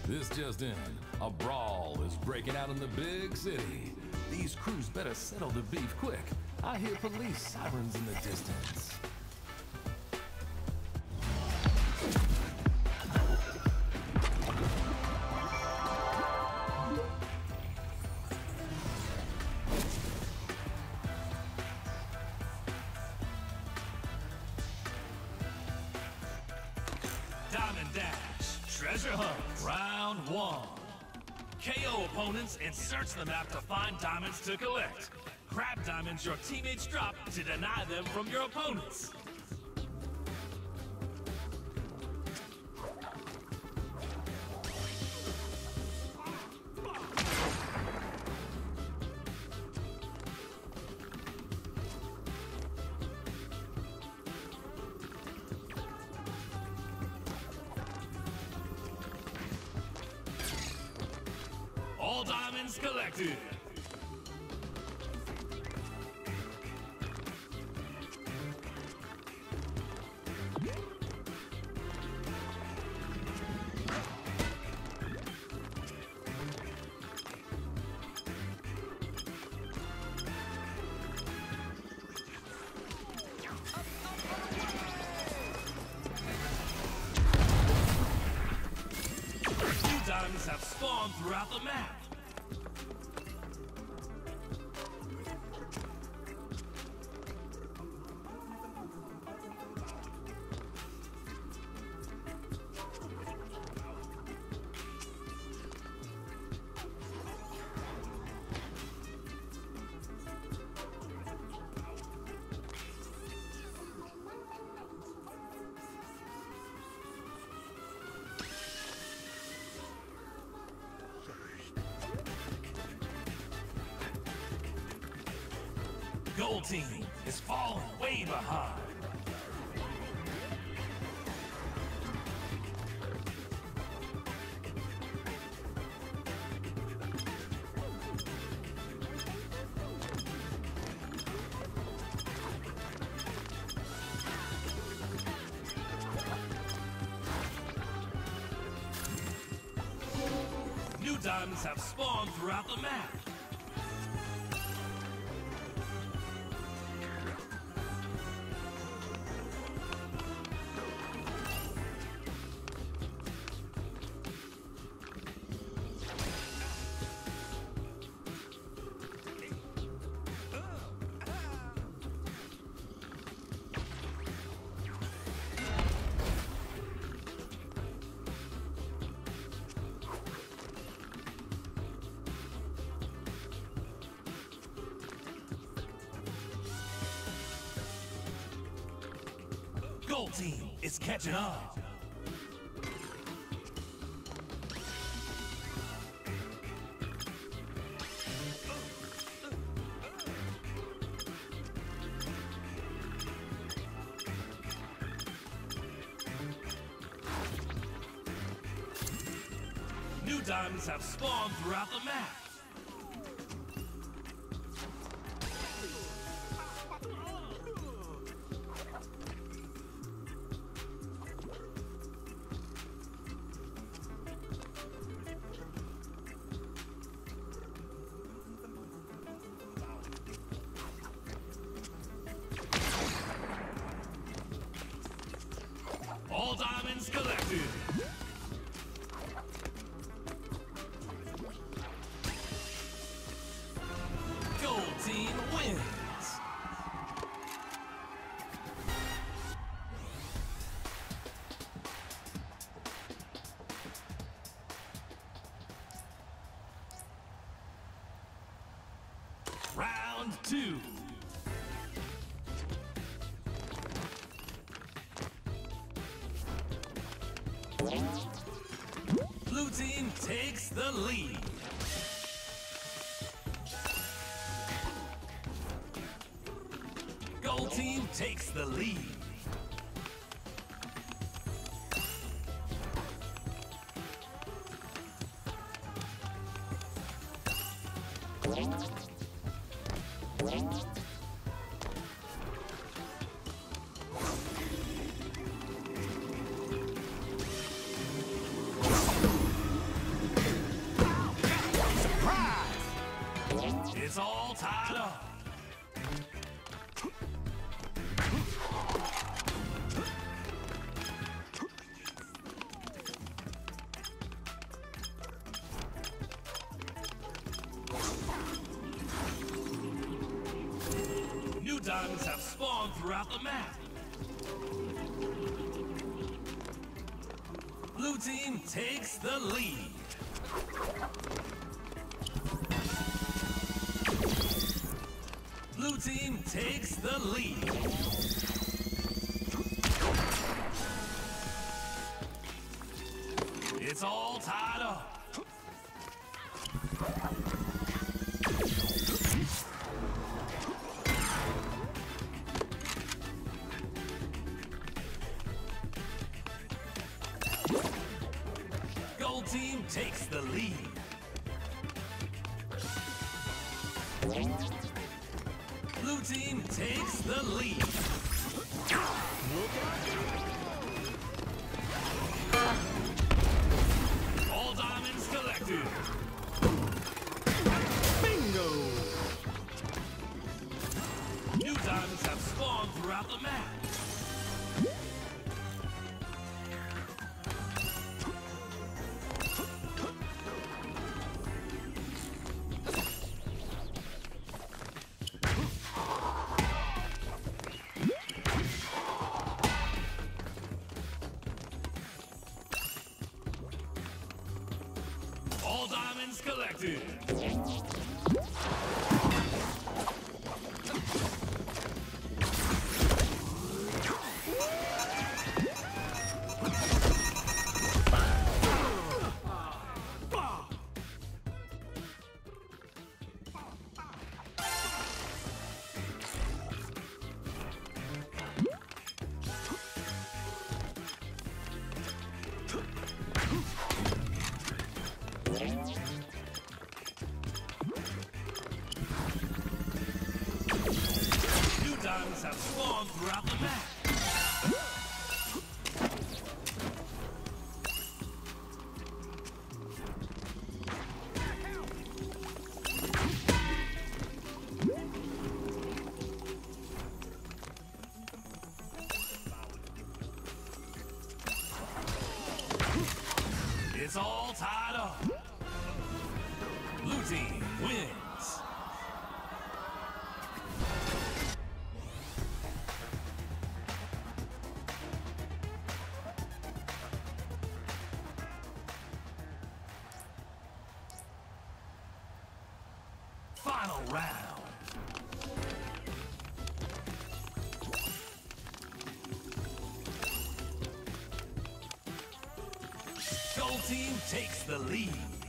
This just in, a brawl is breaking out in the big city. These crews better settle the beef quick. I hear police sirens in the distance. Diamond Dash, Treasure Hunt, Round 1. KO opponents and search the map to find diamonds to collect. Grab diamonds your teammates drop to deny them from your opponents. All diamonds collected. New diamonds have spawned throughout the map. Gold team is falling way behind. New diamonds have spawned throughout the map. Gold team is catching up. New diamonds have spawned throughout the map. All diamonds collected. Gold team wins. Round 2. Blue team takes the lead. Gold team takes the lead. It's all tied up. New diamonds have spawned throughout the map. Blue team takes the lead. Blue team takes the lead. It's all tied up. Gold team takes the lead. Blue team takes the lead. All diamonds collected. Bingo! New diamonds have spawned throughout the map. All diamonds collected. New diamonds have spawned throughout the map. It's all tied up. Blue team wins. Final round. Gold team takes the lead.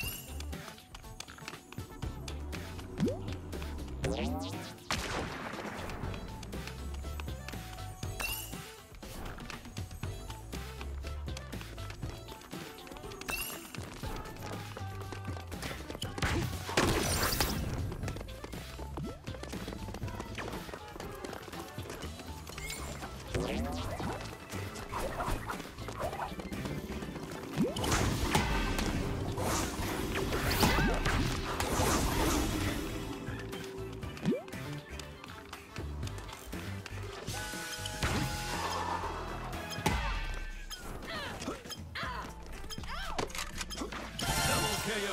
Double KO.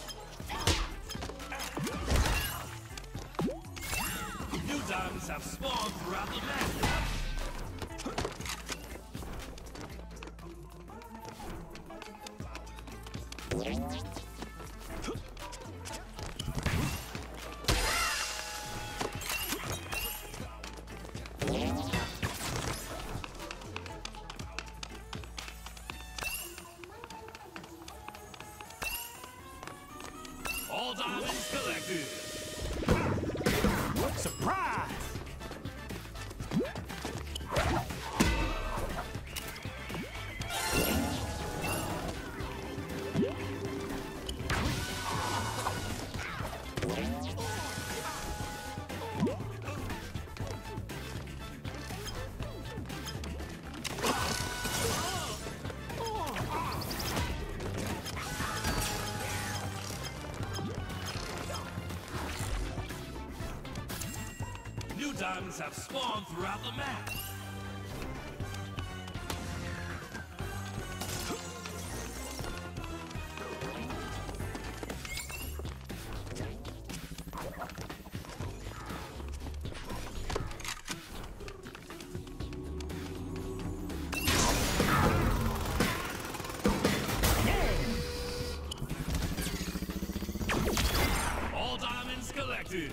New diamonds have spawned throughout the map. All diamonds collected. Surprise! diamonds have spawned throughout the map. All diamonds collected.